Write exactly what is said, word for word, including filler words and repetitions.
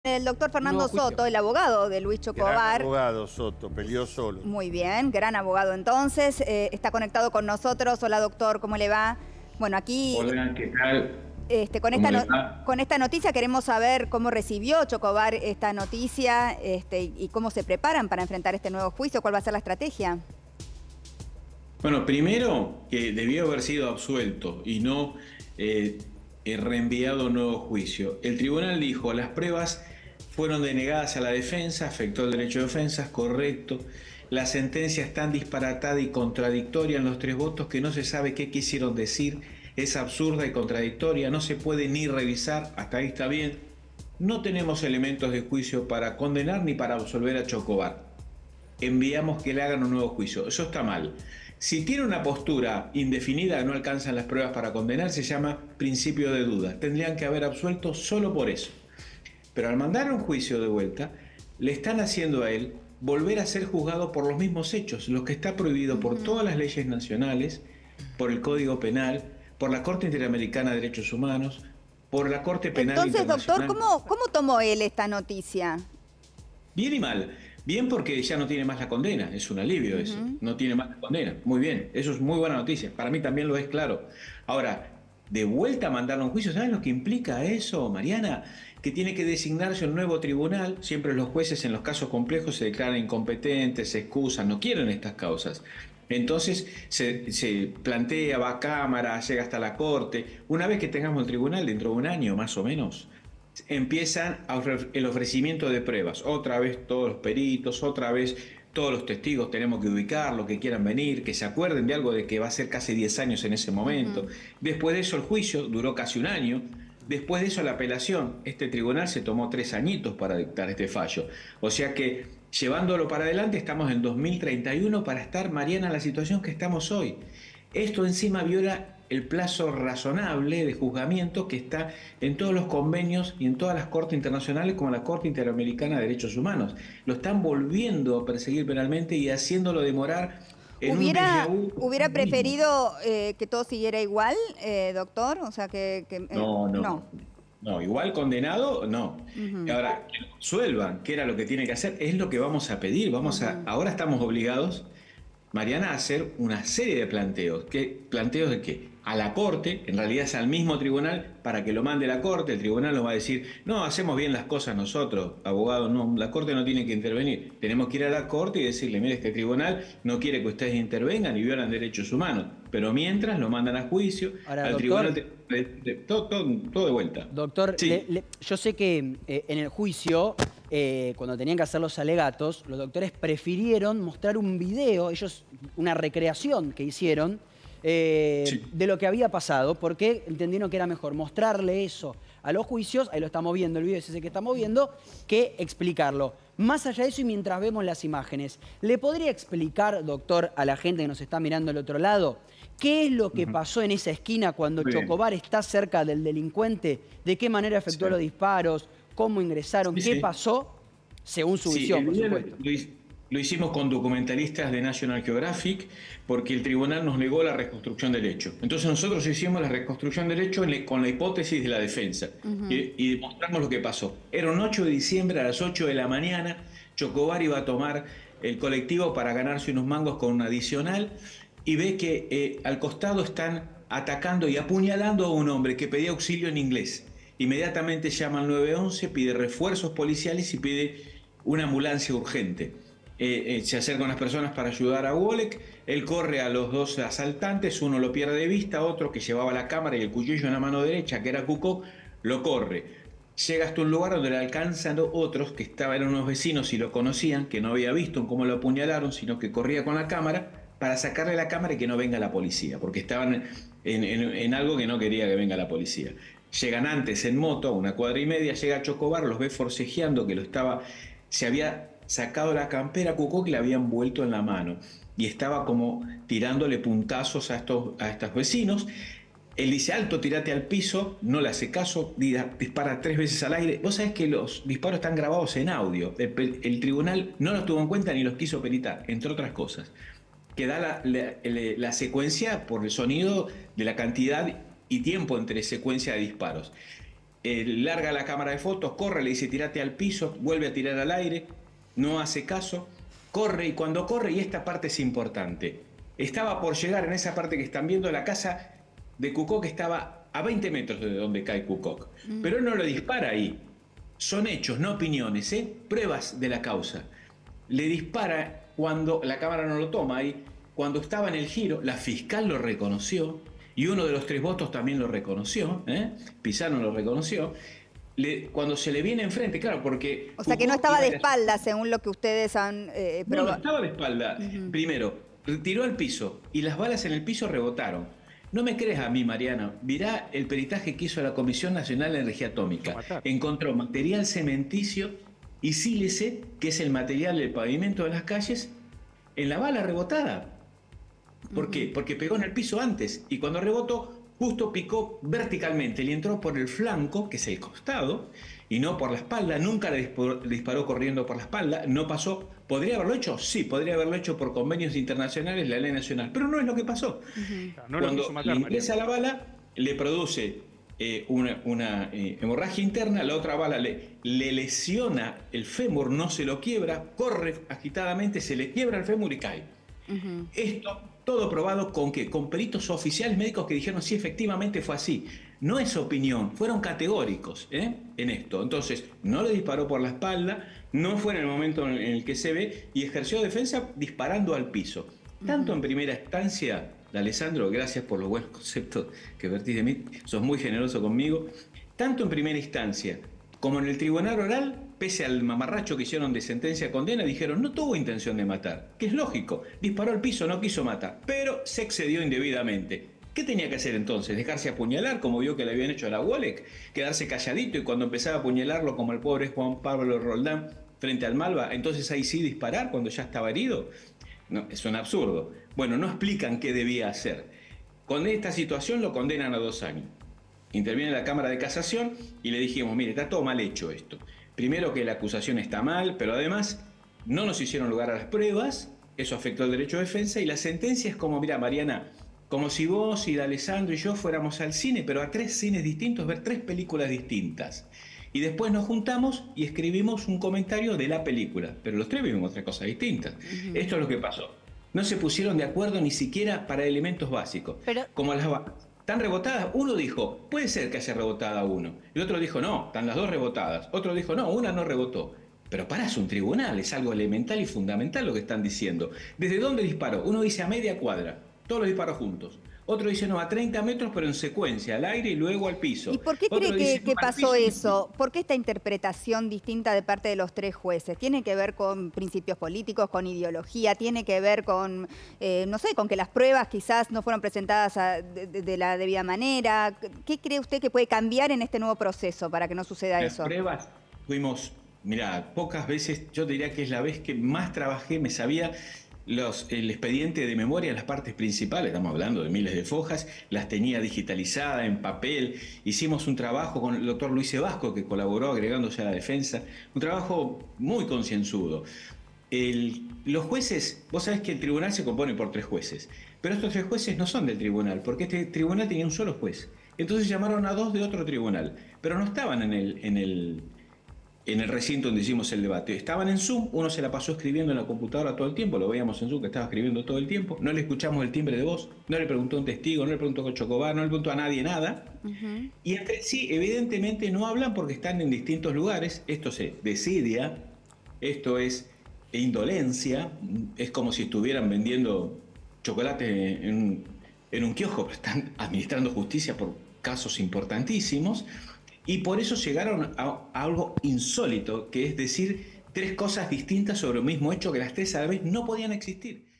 El doctor Fernando Nuevo Soto, el abogado de Luis Gran Chocobar. abogado Soto, peleó solo. Muy bien, gran abogado entonces. Eh, está conectado con nosotros. Hola doctor, ¿cómo le va? Bueno, aquí Hola, ¿qué tal? este, con, ¿Cómo esta le no- va? con esta noticia queremos saber cómo recibió Chocobar esta noticia este, y cómo se preparan para enfrentar este nuevo juicio. ¿Cuál va a ser la estrategia? Bueno, primero que debió haber sido absuelto y no eh, eh, reenviado a un nuevo juicio. El tribunal dijo, las pruebas fueron denegadas a la defensa, afectó el derecho de defensa, es correcto. La sentencia es tan disparatada y contradictoria en los tres votos que no se sabe qué quisieron decir, es absurda y contradictoria, no se puede ni revisar, hasta ahí está bien. No tenemos elementos de juicio para condenar ni para absolver a Chocobar. Enviamos que le hagan un nuevo juicio. Eso está mal. Si tiene una postura indefinida, no alcanzan las pruebas para condenar, se llama principio de duda. Tendrían que haber absuelto solo por eso. Pero al mandar un juicio de vuelta, le están haciendo a él volver a ser juzgado por los mismos hechos, lo que está prohibido por todas las leyes nacionales, por el Código Penal, por la Corte Interamericana de Derechos Humanos, por la Corte Penal Entonces, Internacional. doctor, ¿cómo, cómo tomó él esta noticia? Bien y mal. Bien porque ya no tiene más la condena, es un alivio eso, Uh-huh. no tiene más la condena. Muy bien, eso es muy buena noticia, para mí también lo es, claro. Ahora, de vuelta a mandarlo a un juicio, ¿sabes lo que implica eso, Mariana? Que tiene que designarse un nuevo tribunal, siempre los jueces en los casos complejos se declaran incompetentes, se excusan, no quieren estas causas. Entonces se, se plantea, va a Cámara, llega hasta la Corte. Una vez que tengamos el tribunal, dentro de un año más o menos, empiezan el ofrecimiento de pruebas. Otra vez todos los peritos, otra vez todos los testigos tenemos que ubicar, los que quieran venir, que se acuerden de algo de que va a ser casi diez años en ese momento. Uh-huh. Después de eso el juicio duró casi un año. Después de eso la apelación. Este tribunal se tomó tres añitos para dictar este fallo. O sea que llevándolo para adelante estamos en dos mil treinta y uno para estar, Mariana, en la situación que estamos hoy. Esto encima viola el plazo razonable de juzgamiento que está en todos los convenios y en todas las cortes internacionales como la Corte Interamericana de Derechos Humanos. Lo están volviendo a perseguir penalmente y haciéndolo demorar en ¿Hubiera, un déjà vu. ¿Hubiera preferido eh, que todo siguiera igual, eh, doctor? O sea, que... que eh, no, no, no. No, igual condenado, no. Uh-huh. Ahora, que lo absuelvan, que era lo que tiene que hacer, es lo que vamos a pedir. Vamos uh-huh. a, ahora estamos obligados, Mariana, a hacer una serie de planteos. ¿Qué, ¿Planteos de qué? A la Corte, en realidad es al mismo tribunal, para que lo mande la Corte. El tribunal nos va a decir, no, hacemos bien las cosas nosotros, abogados, no, la Corte no tiene que intervenir. Tenemos que ir a la Corte y decirle, mire, este tribunal no quiere que ustedes intervengan y violan derechos humanos. Pero mientras lo mandan a juicio, Ahora, al doctor, tribunal, de, de, de, todo, todo, todo de vuelta. Doctor, sí. le, le, yo sé que eh, en el juicio, eh, cuando tenían que hacer los alegatos, los doctores prefirieron mostrar un video, ellos, una recreación que hicieron, Eh, sí. de lo que había pasado, porque entendieron que era mejor mostrarle eso a los juicios, ahí lo estamos viendo, el video es ese que estamos viendo, que explicarlo. Más allá de eso y mientras vemos las imágenes, ¿le podría explicar, doctor, a la gente que nos está mirando del otro lado, qué es lo que uh-huh. pasó en esa esquina cuando Muy Chocobar bien. está cerca del delincuente? ¿De qué manera efectuó sí. los disparos? ¿Cómo ingresaron? Sí, ¿Qué sí. pasó? Según su sí, visión, por supuesto. Luis. Lo hicimos con documentalistas de National Geographic porque el tribunal nos negó la reconstrucción del hecho. Entonces nosotros hicimos la reconstrucción del hecho con la hipótesis de la defensa uh-huh. y, y demostramos lo que pasó. Era un ocho de diciembre a las ocho de la mañana, Chocobar iba a tomar el colectivo para ganarse unos mangos con un adicional y ve que eh, al costado están atacando y apuñalando a un hombre que pedía auxilio en inglés. Inmediatamente llama al nueve once, pide refuerzos policiales y pide una ambulancia urgente. Eh, eh, se acercan las personas para ayudar a Wolek, él corre a los dos asaltantes, uno lo pierde de vista, otro que llevaba la cámara y el cuchillo en la mano derecha, que era Cucó, lo corre. Llega hasta un lugar donde le alcanzan otros que estaban unos vecinos y lo conocían, que no había visto cómo lo apuñalaron, sino que corría con la cámara para sacarle la cámara y que no venga la policía, porque estaban en, en, en algo que no quería que venga la policía. Llegan antes en moto, a una cuadra y media, llega Chocobar, los ve forcejeando, que lo estaba, se había sacado la campera a Cucó que le habían vuelto en la mano y estaba como tirándole puntazos a estos, a estos vecinos. Él dice, alto, tirate al piso, no le hace caso, dispara tres veces al aire. Vos sabés que los disparos están grabados en audio. El, el tribunal no los tuvo en cuenta ni los quiso peritar, entre otras cosas. Que da la, la, la secuencia por el sonido de la cantidad y tiempo entre secuencia de disparos. eh, larga la cámara de fotos, corre, le dice tirate al piso, vuelve a tirar al aire, no hace caso, corre y cuando corre, y esta parte es importante, estaba por llegar en esa parte que están viendo, la casa de Cucoc estaba a veinte metros de donde cae Cucoc, mm. pero él no lo dispara ahí, son hechos, no opiniones, ¿eh? Pruebas de la causa. Le dispara cuando la cámara no lo toma ahí, cuando estaba en el giro, la fiscal lo reconoció y uno de los tres votos también lo reconoció, ¿eh? Pisano lo reconoció. Le, cuando se le viene enfrente, claro, porque... O sea que no estaba de espalda, según lo que ustedes han eh, probado. No, no estaba de espalda. Uh-huh. Primero, tiró al piso y las balas en el piso rebotaron. No me creas a mí, Mariana, mirá el peritaje que hizo la Comisión Nacional de Energía Atómica. Encontró material cementicio y sílice, que es el material del pavimento de las calles, en la bala rebotada. ¿Por uh-huh. qué? Porque pegó en el piso antes y cuando rebotó justo picó verticalmente, le entró por el flanco, que es el costado, y no por la espalda. Nunca le disparó, le disparó corriendo por la espalda, no pasó. ¿Podría haberlo hecho? Sí, podría haberlo hecho por convenios internacionales, la ley nacional, pero no es lo que pasó. Uh-huh. No Cuando matar, le ingresa María. La bala, le produce eh, una, una eh, hemorragia interna, la otra bala le, le lesiona el fémur, no se lo quiebra, corre agitadamente, se le quiebra el fémur y cae. Uh-huh. Esto todo probado con qué, con peritos oficiales médicos que dijeron sí, efectivamente fue así. No es opinión, fueron categóricos ¿eh? en esto. Entonces, no le disparó por la espalda, no fue en el momento en el que se ve y ejerció defensa disparando al piso. Tanto uh-huh. en primera instancia, Alessandro, gracias por los buenos conceptos que vertís de mí, sos muy generoso conmigo. Tanto en primera instancia como en el tribunal oral, pese al mamarracho que hicieron de sentencia condena, dijeron no tuvo intención de matar, que es lógico, disparó al piso, no quiso matar, pero se excedió indebidamente. ¿Qué tenía que hacer entonces? ¿Dejarse apuñalar como vio que le habían hecho a la Wolek? ¿Quedarse calladito y cuando empezaba a apuñalarlo como el pobre Juan Pablo Roldán frente al Malva, entonces ahí sí disparar cuando ya estaba herido? No, es un absurdo. Bueno, no explican qué debía hacer. Con esta situación lo condenan a dos años. Interviene la Cámara de Casación y le dijimos, mire, está todo mal hecho esto. Primero que la acusación está mal, pero además no nos hicieron lugar a las pruebas, eso afectó el derecho de defensa y la sentencia es como, mira, Mariana, como si vos y D'Alessandro y yo fuéramos al cine, pero a tres cines distintos, ver tres películas distintas. Y después nos juntamos y escribimos un comentario de la película, pero los tres vimos tres cosas distintas. Uh-huh. Esto es lo que pasó. No se pusieron de acuerdo ni siquiera para elementos básicos, pero... como las balas. ¿Están rebotadas? Uno dijo, puede ser que haya rebotada uno. El otro dijo, no, están las dos rebotadas. Otro dijo, no, una no rebotó. Pero pará, es un tribunal, es algo elemental y fundamental lo que están diciendo. ¿Desde dónde disparó? Uno dice a media cuadra, todos los disparos juntos. Otro dice, no, a treinta metros, pero en secuencia, al aire y luego al piso. ¿Y por qué Otro cree que, dice, que no, pasó eso? ¿Por qué esta interpretación distinta de parte de los tres jueces? ¿Tiene que ver con principios políticos, con ideología? ¿Tiene que ver con, eh, no sé, con que las pruebas quizás no fueron presentadas a, de, de la debida manera? ¿Qué cree usted que puede cambiar en este nuevo proceso para que no suceda las eso? Las pruebas fuimos, mirá, pocas veces, yo diría que es la vez que más trabajé, me sabía... Los, el expediente de memoria, las partes principales, estamos hablando de miles de fojas, las tenía digitalizada en papel. Hicimos un trabajo con el doctor Luis Sebasco, que colaboró agregándose a la defensa, un trabajo muy concienzudo. El, los jueces, vos sabés que el tribunal se compone por tres jueces, pero estos tres jueces no son del tribunal, porque este tribunal tenía un solo juez. Entonces llamaron a dos de otro tribunal, pero no estaban en el... En el en el recinto donde hicimos el debate. Estaban en Zoom, uno se la pasó escribiendo en la computadora todo el tiempo, lo veíamos en Zoom que estaba escribiendo todo el tiempo, no le escuchamos el timbre de voz, no le preguntó a un testigo, no le preguntó a Chocobar, no le preguntó a nadie nada. Uh-huh. Y entre sí, evidentemente no hablan porque están en distintos lugares, esto es desidia, esto es indolencia, es como si estuvieran vendiendo chocolate en, en un kiosco, pero están administrando justicia por casos importantísimos. Y por eso llegaron a, a algo insólito, que es decir, tres cosas distintas sobre el mismo hecho que las tres a la vez no podían existir.